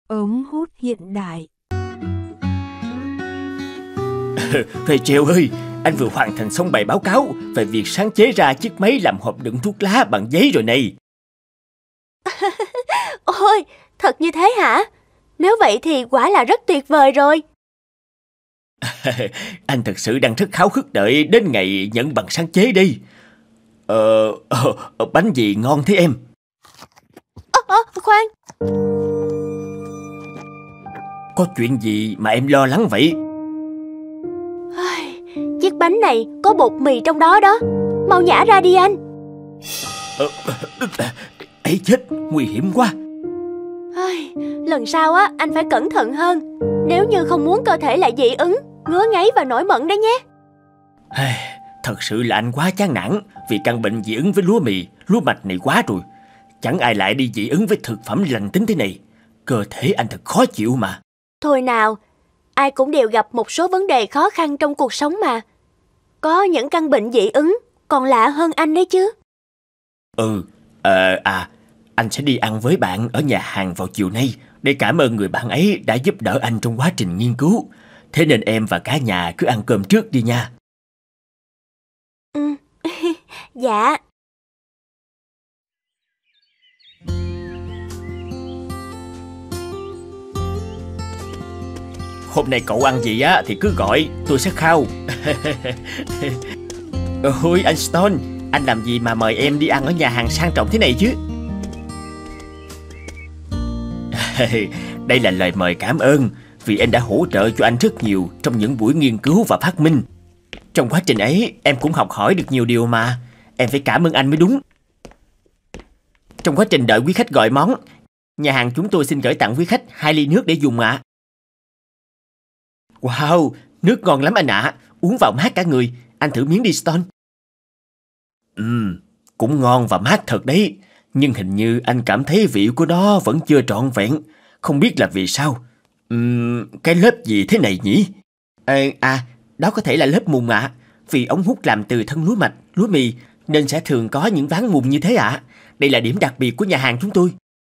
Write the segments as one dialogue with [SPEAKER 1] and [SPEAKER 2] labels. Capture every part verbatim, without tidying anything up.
[SPEAKER 1] Ống hút hiện đại.
[SPEAKER 2] Rachel ơi, anh vừa hoàn thành xong bài báo cáo về việc sáng chế ra chiếc máy làm hộp đựng thuốc lá bằng giấy rồi này.
[SPEAKER 3] Ôi, thật như thế hả? Nếu vậy thì quả là rất tuyệt vời rồi.
[SPEAKER 2] Anh thật sự đang rất háo hức đợi đến ngày nhận bằng sáng chế đi. Ờ, ờ bánh gì ngon thế em?
[SPEAKER 3] Ơ, à, à, khoan.
[SPEAKER 2] Có chuyện gì mà em lo lắng vậy?
[SPEAKER 3] Chiếc bánh này có bột mì trong đó đó. Mau nhả ra đi anh.
[SPEAKER 2] Ờ, ấy chết, nguy hiểm quá.
[SPEAKER 3] Lần sau á, anh phải cẩn thận hơn. Nếu như không muốn cơ thể lại dị ứng, ngứa ngáy và nổi mẩn đấy nhé.
[SPEAKER 2] Thật sự là anh quá chán nản vì căn bệnh dị ứng với lúa mì, lúa mạch này quá rồi. Chẳng ai lại đi dị ứng với thực phẩm lành tính thế này. Cơ thể anh thật khó chịu mà.
[SPEAKER 3] Thôi nào, ai cũng đều gặp một số vấn đề khó khăn trong cuộc sống mà. Có những căn bệnh dị ứng còn lạ hơn anh đấy chứ.
[SPEAKER 2] Ừ, ờ, à, anh sẽ đi ăn với bạn ở nhà hàng vào chiều nay để cảm ơn người bạn ấy đã giúp đỡ anh trong quá trình nghiên cứu. Thế nên em và cả nhà cứ ăn cơm trước đi nha.
[SPEAKER 3] Ừ, dạ.
[SPEAKER 2] Hôm nay cậu ăn gì á thì cứ gọi, tôi sẽ khao. Ôi anh Stone, anh làm gì mà mời em đi ăn ở nhà hàng sang trọng thế này chứ? Đây là lời mời cảm ơn vì em đã hỗ trợ cho anh rất nhiều trong những buổi nghiên cứu và phát minh. Trong quá trình ấy em cũng học hỏi được nhiều điều mà. Em phải cảm ơn anh mới đúng. Trong quá trình đợi quý khách gọi món, nhà hàng chúng tôi xin gửi tặng quý khách hai ly nước để dùng ạ. À. Wow, nước ngon lắm anh ạ. À. Uống vào mát cả người. Anh thử miếng đi Stone. Ừm, cũng ngon và mát thật đấy. Nhưng hình như anh cảm thấy vị của nó vẫn chưa trọn vẹn. Không biết là vì sao. Ừm, cái lớp gì thế này nhỉ? À, à đó có thể là lớp mùn ạ. À. Vì ống hút làm từ thân lúa mạch, lúa mì nên sẽ thường có những ván mùn như thế ạ. À. Đây là điểm đặc biệt của nhà hàng chúng tôi.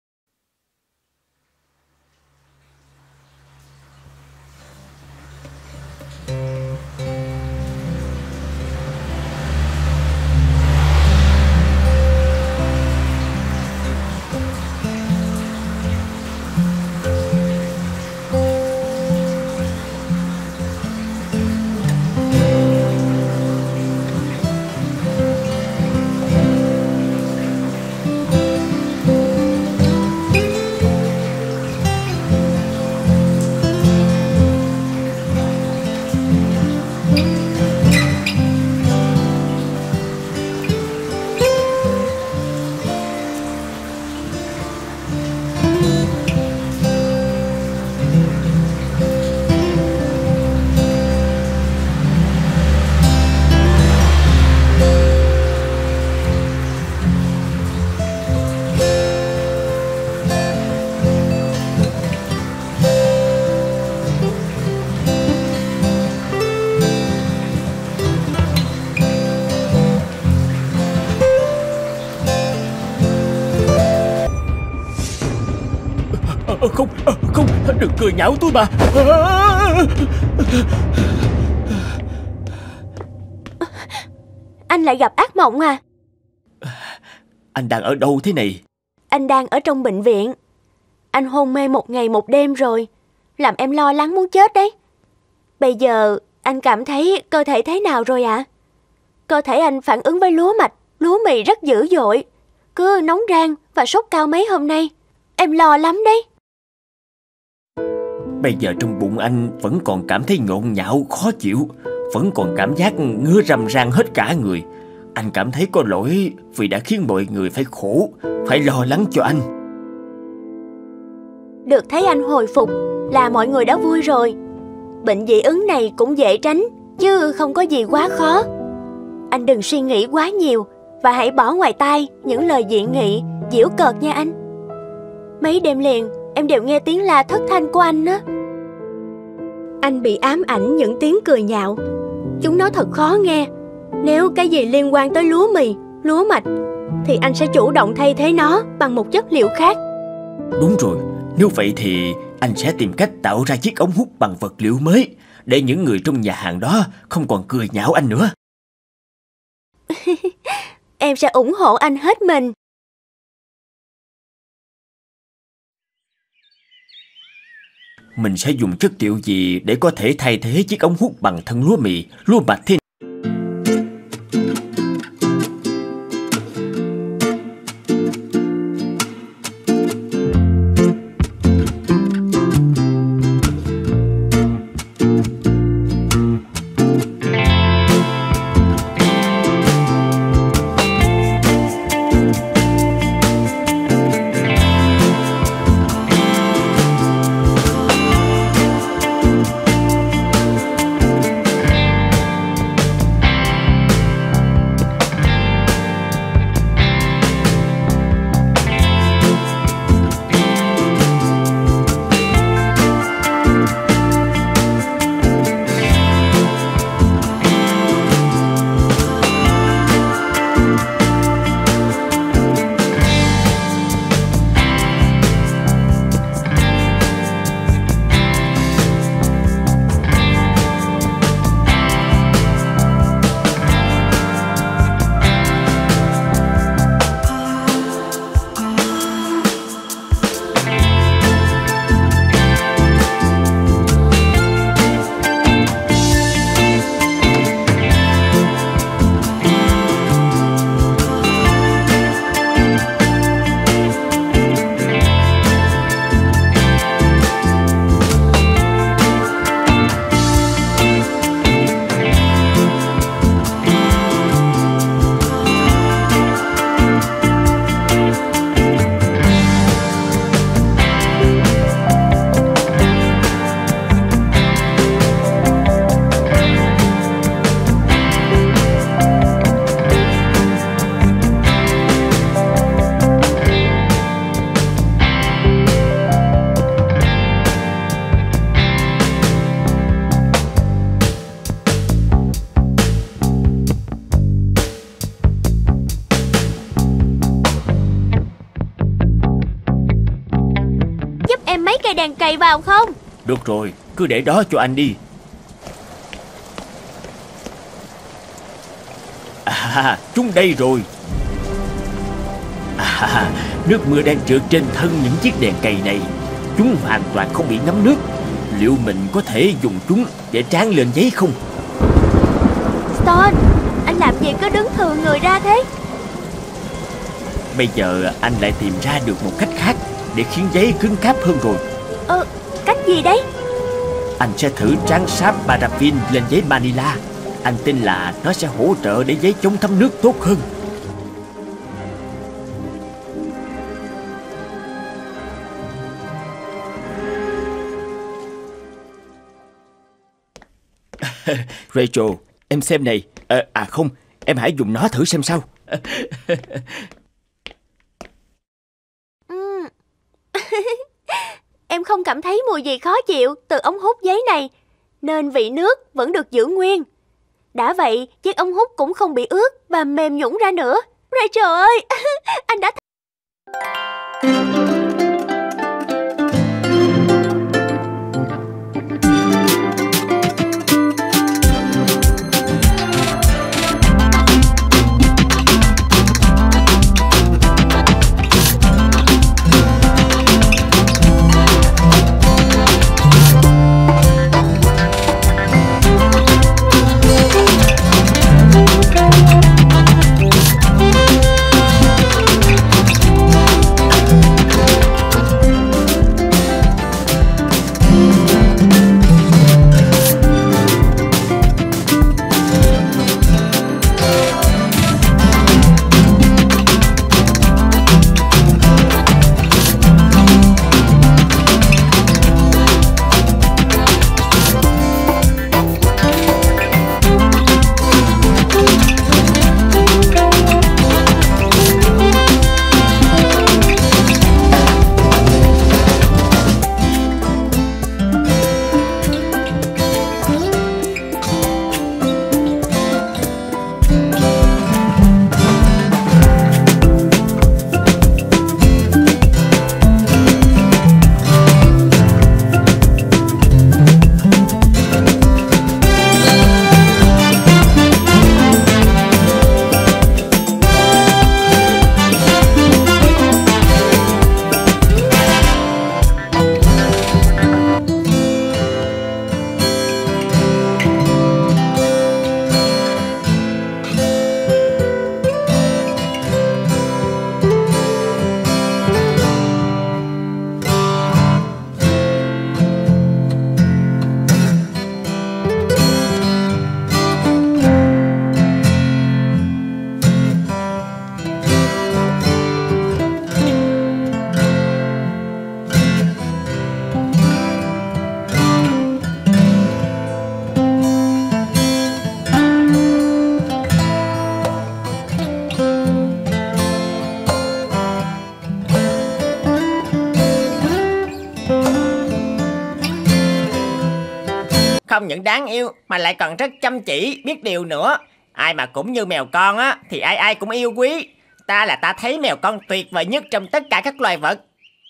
[SPEAKER 2] Không, không, đừng cười nhạo tôi mà.
[SPEAKER 3] Anh lại gặp ác mộng à?
[SPEAKER 2] Anh đang ở đâu thế này?
[SPEAKER 3] Anh đang ở trong bệnh viện. Anh hôn mê một ngày một đêm rồi, làm em lo lắng muốn chết đấy. Bây giờ anh cảm thấy cơ thể thế nào rồi ạ? À? Cơ thể anh phản ứng với lúa mạch, lúa mì rất dữ dội. Cứ nóng rang và sốt cao mấy hôm nay. Em lo lắm đấy.
[SPEAKER 2] Bây giờ trong bụng anh vẫn còn cảm thấy nhộn nhạo, khó chịu. Vẫn còn cảm giác ngứa răm rang hết cả người. Anh cảm thấy có lỗi vì đã khiến mọi người phải khổ, phải lo lắng cho anh.
[SPEAKER 3] Được thấy anh hồi phục là mọi người đã vui rồi. Bệnh dị ứng này cũng dễ tránh, chứ không có gì quá khó. Anh đừng suy nghĩ quá nhiều và hãy bỏ ngoài tai những lời dị nghị, giễu cợt nha anh. Mấy đêm liền em đều nghe tiếng la thất thanh của anh á. Anh bị ám ảnh những tiếng cười nhạo. Chúng nó thật khó nghe. Nếu cái gì liên quan tới lúa mì, lúa mạch thì anh sẽ chủ động thay thế nó bằng một chất liệu khác.
[SPEAKER 2] Đúng rồi, Nếu vậy thì anh sẽ tìm cách tạo ra chiếc ống hút bằng vật liệu mới, để những người trong nhà hàng đó không còn cười nhạo anh nữa.
[SPEAKER 3] Em sẽ ủng hộ anh hết mình.
[SPEAKER 2] Mình sẽ dùng chất liệu gì để có thể thay thế chiếc ống hút bằng thân lúa mì, lúa mạch thế?
[SPEAKER 3] Đèn cày vào không?
[SPEAKER 2] Được rồi, cứ để đó cho anh đi. À, chúng đây rồi. À, nước mưa đang trượt trên thân những chiếc đèn cày này. Chúng hoàn toàn không bị ngấm nước. Liệu mình có thể dùng chúng để tráng lên giấy không?
[SPEAKER 3] Stone, anh làm gì cứ đứng thừa người ra thế?
[SPEAKER 2] Bây giờ anh lại tìm ra được một cách khác để khiến giấy cứng cáp hơn rồi.
[SPEAKER 3] Ờ, cách gì đấy?
[SPEAKER 2] Anh sẽ thử tráng sáp paraffin lên giấy Manila. Anh tin là nó sẽ hỗ trợ để giấy chống thấm nước tốt hơn. Rachel, em xem này. À, à không, em hãy dùng nó thử xem sao.
[SPEAKER 3] Ừ. Em không cảm thấy mùi gì khó chịu từ ống hút giấy này, nên vị nước vẫn được giữ nguyên. Đã vậy, chiếc ống hút cũng không bị ướt và mềm nhũn ra nữa. Rachel ơi, anh đã...
[SPEAKER 4] không những đáng yêu mà lại còn rất chăm chỉ, biết điều nữa. Ai mà cũng như mèo con á thì ai ai cũng yêu quý. Ta là ta thấy mèo con tuyệt vời nhất trong tất cả các loài vật.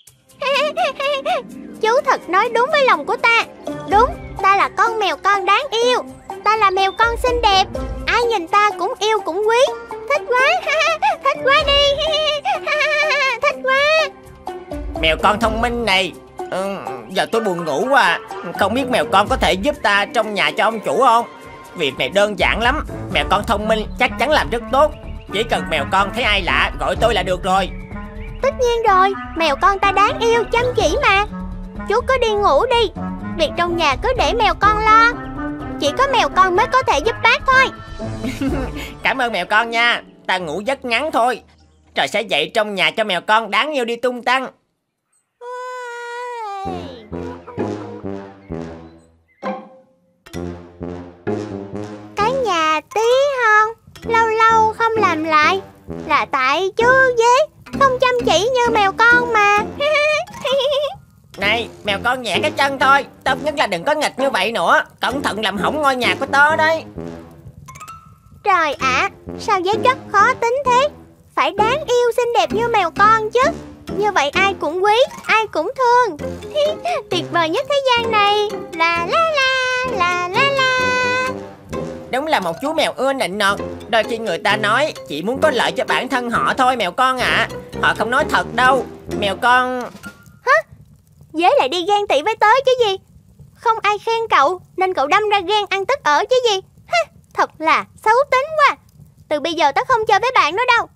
[SPEAKER 3] Chú thật nói đúng với lòng của ta. Đúng, ta là con mèo con đáng yêu. Ta là mèo con xinh đẹp. Ai nhìn ta cũng yêu cũng quý. Thích quá, thích quá đi. Thích quá.
[SPEAKER 4] Mèo con thông minh này, ừ, giờ tôi buồn ngủ quá à. Không biết mèo con có thể giúp ta trong nhà cho ông chủ không? Việc này đơn giản lắm. Mèo con thông minh chắc chắn làm rất tốt. Chỉ cần mèo con thấy ai lạ gọi tôi là được rồi.
[SPEAKER 3] Tất nhiên rồi, mèo con ta đáng yêu, chăm chỉ mà. Chú cứ đi ngủ đi. Việc trong nhà cứ để mèo con lo. Chỉ có mèo con mới có thể giúp bác thôi.
[SPEAKER 4] Cảm ơn mèo con nha. Ta ngủ giấc ngắn thôi, rồi sẽ dậy trong nhà cho mèo con đáng yêu đi tung tăng.
[SPEAKER 3] Cái nhà tí hon lâu lâu không làm lại là tại chú dế không chăm chỉ như mèo con mà.
[SPEAKER 4] Này, mèo con nhẹ cái chân thôi. Tốt nhất là đừng có nghịch như vậy nữa. Cẩn thận làm hỏng ngôi nhà của tớ đấy.
[SPEAKER 3] Trời ạ, à, sao giấy chất khó tính thế. Phải đáng yêu xinh đẹp như mèo con chứ. Như vậy ai cũng quý, ai cũng thương. Tuyệt vời nhất thế gian này. La la la, la la la.
[SPEAKER 4] Đúng là một chú mèo ưa nịnh nọt. Đôi khi người ta nói chỉ muốn có lợi cho bản thân họ thôi mèo con ạ. À. Họ không nói thật đâu. Mèo con...
[SPEAKER 3] Hả? Dế lại đi ghen tị với tớ chứ gì. Không ai khen cậu nên cậu đâm ra ghen ăn tức ở chứ gì. Hả? Thật là xấu tính quá. Từ bây giờ tớ không chơi với bạn nữa đâu.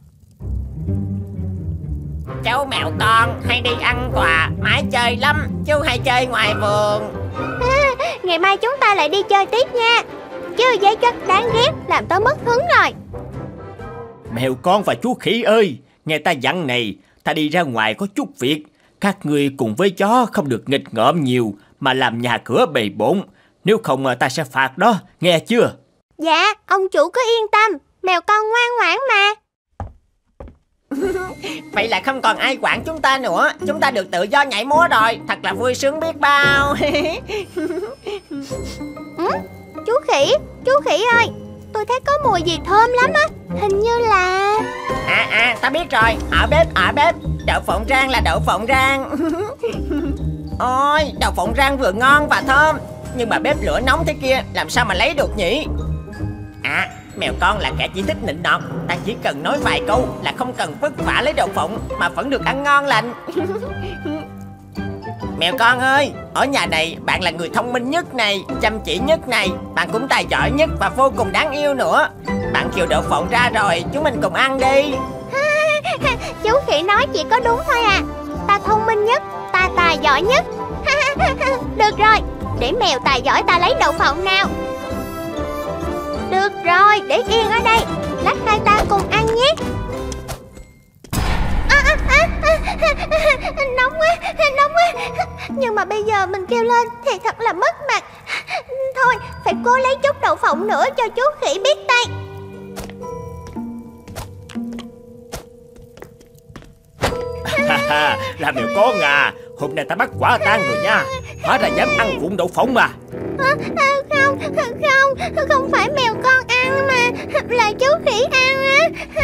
[SPEAKER 4] Cháu mèo con hay đi ăn quà, mãi chơi lắm. Chú hay chơi ngoài vườn.
[SPEAKER 3] À, ngày mai chúng ta lại đi chơi tiếp nha. Chứ giấy chất đáng ghét làm tớ mất hứng rồi.
[SPEAKER 2] Mèo con và chú khỉ ơi, nghe ta dặn này, ta đi ra ngoài có chút việc. Các ngươi cùng với chó không được nghịch ngợm nhiều mà làm nhà cửa bề bộn. Nếu không ta sẽ phạt đó, nghe chưa?
[SPEAKER 3] Dạ, ông chủ cứ yên tâm. Mèo con ngoan ngoãn mà.
[SPEAKER 4] Vậy là không còn ai quản chúng ta nữa. Chúng ta được tự do nhảy múa rồi. Thật là vui sướng biết bao.
[SPEAKER 3] Ừ? Chú khỉ, chú khỉ ơi, tôi thấy có mùi gì thơm lắm á. Hình như là...
[SPEAKER 4] À à, ta biết rồi. Ở bếp, ở bếp. Đậu phộng rang là đậu phộng rang. Ôi, đậu phộng rang vừa ngon và thơm. Nhưng mà bếp lửa nóng thế kia, làm sao mà lấy được nhỉ? À, mèo con là kẻ chỉ thích nịnh nọt. Ta chỉ cần nói vài câu là không cần vất vả lấy đậu phộng mà vẫn được ăn ngon lành. Mèo con ơi, ở nhà này bạn là người thông minh nhất này, chăm chỉ nhất này. Bạn cũng tài giỏi nhất và vô cùng đáng yêu nữa. Bạn chịu đậu phộng ra rồi, chúng mình cùng ăn đi.
[SPEAKER 3] Chú khỉ nói chỉ có đúng thôi à. Ta thông minh nhất, ta tài giỏi nhất. Được rồi, để mèo tài giỏi ta lấy đậu phộng nào. Được rồi, để yên ở đây. Lát hai ta cùng ăn nhé. À, à, à, à, nóng quá, nóng quá. Nhưng mà bây giờ mình kêu lên thì thật là mất mặt. Thôi, phải cố lấy chút đậu phộng nữa cho chú khỉ biết tay.
[SPEAKER 2] Là mèo con à, hôm nay ta bắt quả tang rồi nha. Hóa ra dám ăn vụn đậu phộng mà.
[SPEAKER 3] À, à, không, không, không phải mèo con ăn mà là chú khỉ ăn á.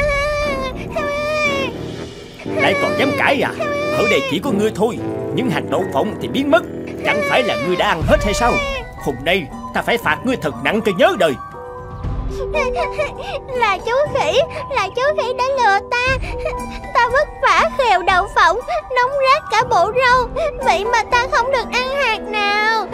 [SPEAKER 2] Lại còn dám cãi à? Ở đây chỉ có ngươi thôi. Những hạt đậu phộng thì biến mất. Chẳng phải là ngươi đã ăn hết hay sao? Hôm nay ta phải phạt ngươi thật nặng cho nhớ đời.
[SPEAKER 3] Là chú khỉ, là chú khỉ đã lừa ta. Ta vất vả khều đậu phộng, nóng rát cả bộ rau. Vậy mà ta không được ăn hạt nào.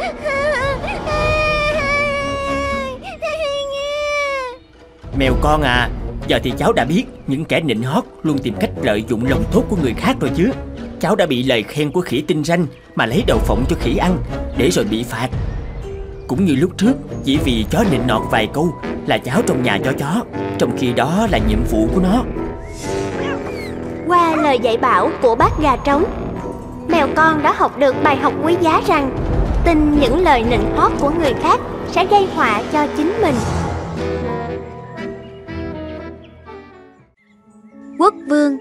[SPEAKER 2] Mèo con à, giờ thì cháu đã biết những kẻ nịnh hót luôn tìm cách lợi dụng lòng tốt của người khác rồi chứ. Cháu đã bị lời khen của khỉ tinh ranh mà lấy đậu phộng cho khỉ ăn, để rồi bị phạt. Cũng như lúc trước, chỉ vì chó nịnh nọt vài câu là cháu trong nhà cho chó, trong khi đó là nhiệm vụ của nó.
[SPEAKER 3] Qua lời dạy bảo của bác gà trống, mèo con đã học được bài học quý giá rằng tin những lời nịnh hót của người khác sẽ gây họa cho chính mình. Quốc vương.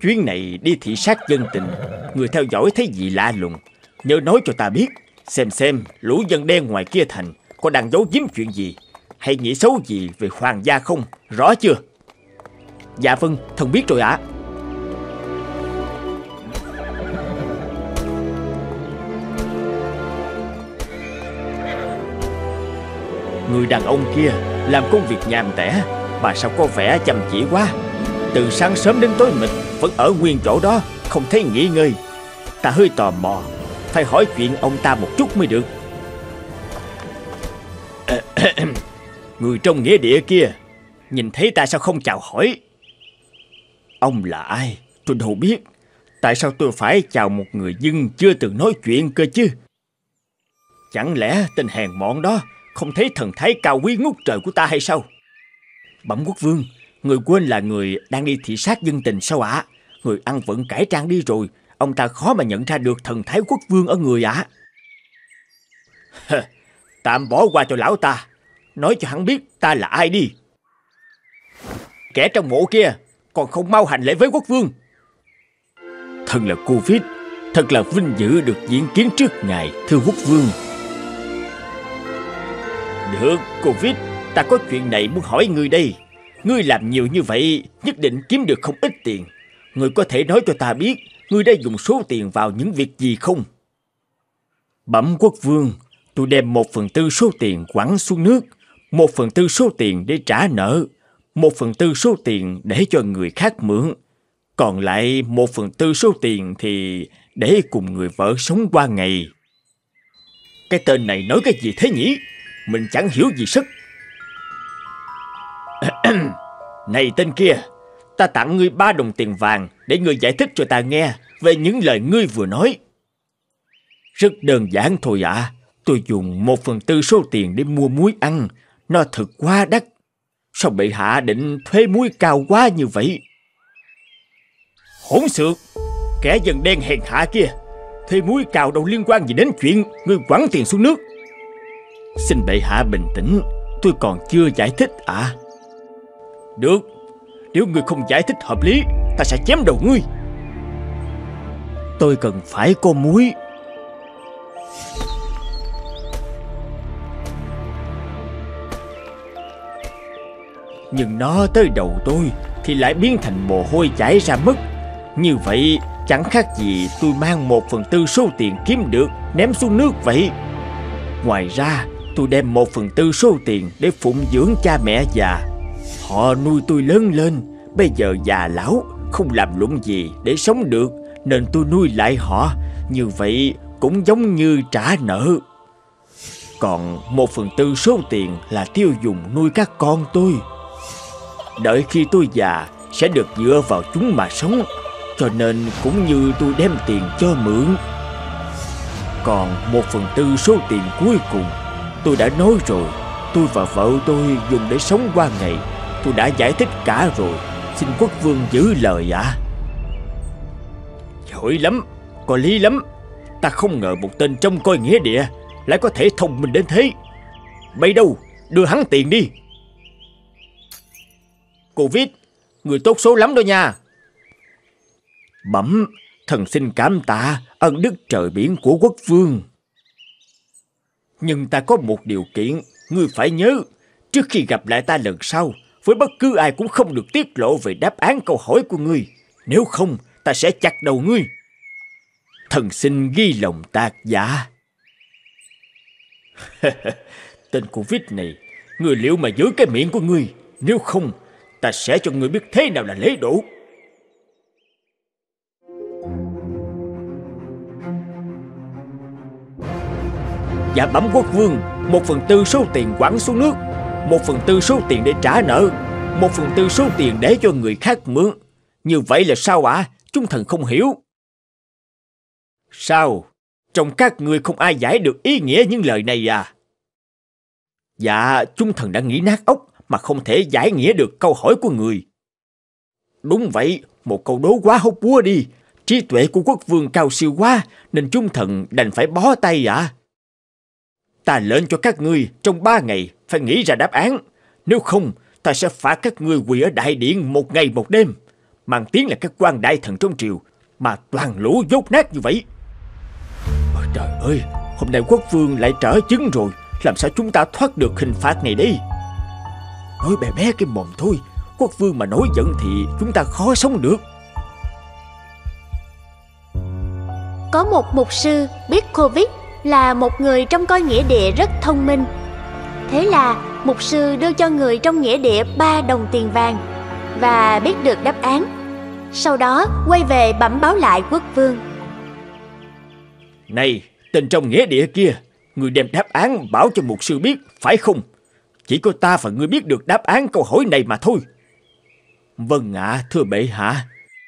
[SPEAKER 2] Chuyến này đi thị sát dân tình, người theo dõi thấy gì lạ lùng, nhớ nói cho ta biết. Xem xem lũ dân đen ngoài kia thành có đang giấu giếm chuyện gì, hay nghĩ xấu gì về hoàng gia không, rõ chưa? Dạ vâng, thần biết rồi ạ. Người đàn ông kia làm công việc nhàm tẻ, mà sao có vẻ chăm chỉ quá. Từ sáng sớm đến tối mịt vẫn ở nguyên chỗ đó, không thấy nghỉ ngơi. Ta hơi tò mò, phải hỏi chuyện ông ta một chút mới được. Người trong nghĩa địa kia nhìn thấy ta sao không chào hỏi? Ông là ai? Tôi đâu biết. Tại sao tôi phải chào một người dân chưa từng nói chuyện cơ chứ? Chẳng lẽ tên hèn mọn đó không thấy thần thái cao quý ngút trời của ta hay sao? Bẩm quốc vương, người quên là người đang đi thị sát dân tình sao ạ? Người ăn vận cải trang đi rồi, ông ta khó mà nhận ra được thần thái quốc vương ở người ạ. Tạm bỏ qua cho lão ta, nói cho hắn biết ta là ai đi. Kẻ trong mộ kia còn không mau hành lễ với quốc vương. Thân là Covid, thật là vinh dự được diễn kiến trước ngài, thưa quốc vương. Được, Covid, ta có chuyện này muốn hỏi ngươi đây. Ngươi làm nhiều như vậy, nhất định kiếm được không ít tiền. Ngươi có thể nói cho ta biết, ngươi đã dùng số tiền vào những việc gì không? Bẩm quốc vương, tôi đem một phần tư số tiền quẳng xuống nước, một phần tư số tiền để trả nợ, một phần tư số tiền để cho người khác mượn, còn lại một phần tư số tiền thì để cùng người vợ sống qua ngày. Cái tên này nói cái gì thế nhỉ? Mình chẳng hiểu gì sức. Này tên kia, ta tặng ngươi ba đồng tiền vàng để ngươi giải thích cho ta nghe về những lời ngươi vừa nói. Rất đơn giản thôi ạ. À. Tôi dùng một phần tư số tiền để mua muối ăn. Nó thật quá đắt. Sao bệ hạ định thuế muối cao quá như vậy? Hỗn xược! Kẻ dân đen hèn hạ kia, thuế muối cao đâu liên quan gì đến chuyện ngươi quẳng tiền xuống nước. Xin bệ hạ bình tĩnh, tôi còn chưa giải thích ạ. À. Được, nếu ngươi không giải thích hợp lý, ta sẽ chém đầu ngươi. Tôi cần phải có muối. Nhưng nó tới đầu tôi thì lại biến thành mồ hôi chảy ra mất. Như vậy chẳng khác gì tôi mang một phần tư số tiền kiếm được ném xuống nước vậy. Ngoài ra tôi đem một phần tư số tiền để phụng dưỡng cha mẹ già. Họ nuôi tôi lớn lên, bây giờ già lão không làm lụng gì để sống được, nên tôi nuôi lại họ. Như vậy cũng giống như trả nợ. Còn một phần tư số tiền là tiêu dùng nuôi các con tôi. Đợi khi tôi già sẽ được dựa vào chúng mà sống, cho nên cũng như tôi đem tiền cho mượn. Còn một phần tư số tiền cuối cùng, tôi đã nói rồi, tôi và vợ tôi dùng để sống qua ngày. Tôi đã giải thích cả rồi, xin quốc vương giữ lời ạ. À. Giỏi lắm, có lý lắm. Ta không ngờ một tên trông coi nghĩa địa lại có thể thông minh đến thế. Bây đâu, đưa hắn tiền đi. Covid, người tốt số lắm đó nha. Bẩm, thần xin cảm tạ ân đức trời biển của quốc vương. Nhưng ta có một điều kiện, ngươi phải nhớ. Trước khi gặp lại ta lần sau, với bất cứ ai cũng không được tiết lộ về đáp án câu hỏi của ngươi. Nếu không, ta sẽ chặt đầu ngươi. Thần xin ghi lòng tạc dạ. Tên Covid này, ngươi liệu mà giữ cái miệng của ngươi. Nếu không, ta sẽ cho ngươi biết thế nào là lễ độ. Dạ bẩm quốc vương, một phần tư số tiền quẳng xuống nước, một phần tư số tiền để trả nợ, một phần tư số tiền để cho người khác mượn. Như vậy là sao ạ? À? Chúng thần không hiểu. Sao? Trong các người không ai giải được ý nghĩa những lời này à? Dạ, chúng thần đã nghĩ nát óc mà không thể giải nghĩa được câu hỏi của người. Đúng vậy, một câu đố quá hốc búa đi. Trí tuệ của quốc vương cao siêu quá, nên chúng thần đành phải bó tay ạ. À? Ta lệnh cho các ngươi trong ba ngày phải nghĩ ra đáp án. Nếu không, ta sẽ phạt các ngươi quỳ ở đại điện một ngày một đêm. mang tiếng là các quan đại thần trong triều, mà toàn lũ dốt nát như vậy. Ôi trời ơi, hôm nay quốc vương lại trở chứng rồi, làm sao chúng ta thoát được hình phạt này đi? Nói bé bé cái mồm thôi, quốc vương mà nổi giận thì chúng ta khó sống được.
[SPEAKER 3] Có một mục sư biết Covid là một người trong coi nghĩa địa rất thông minh. Thế là mục sư đưa cho người trong nghĩa địa ba đồng tiền vàng và biết được đáp án. Sau đó quay về bẩm báo lại quốc vương.
[SPEAKER 2] Này, tên trong nghĩa địa kia, người đem đáp án báo cho mục sư biết, phải không? Chỉ có ta và ngươi biết được đáp án câu hỏi này mà thôi. Vâng ạ, à, thưa bệ hạ.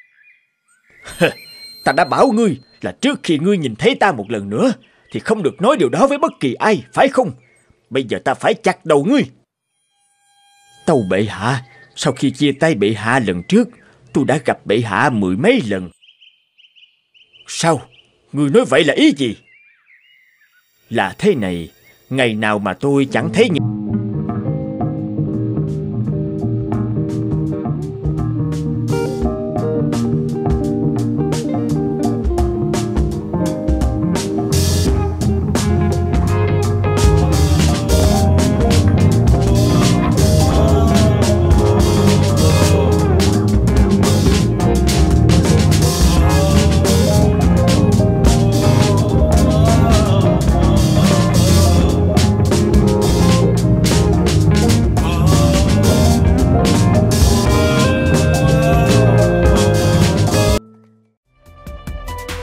[SPEAKER 2] Ta đã bảo ngươi là trước khi ngươi nhìn thấy ta một lần nữa thì không được nói điều đó với bất kỳ ai, phải không? Bây giờ ta phải chặt đầu ngươi. Tâu bệ hạ, sau khi chia tay bệ hạ lần trước, tôi đã gặp bệ hạ mười mấy lần. Sao? Ngươi nói vậy là ý gì? Là thế này, ngày nào mà tôi chẳng thấy những...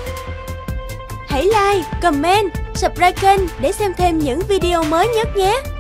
[SPEAKER 3] Hãy like, comment, subscribe kênh để xem thêm những video mới nhất nhé.